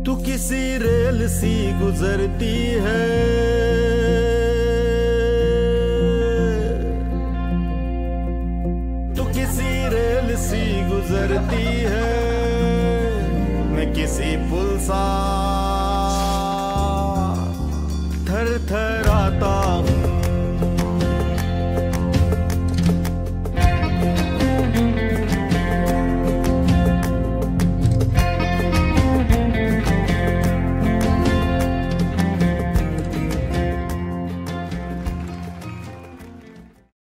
तू किसी रेल सी गुजरती है, तू किसी रेल सी गुजरती है, मैं किसी पुल सा थर थर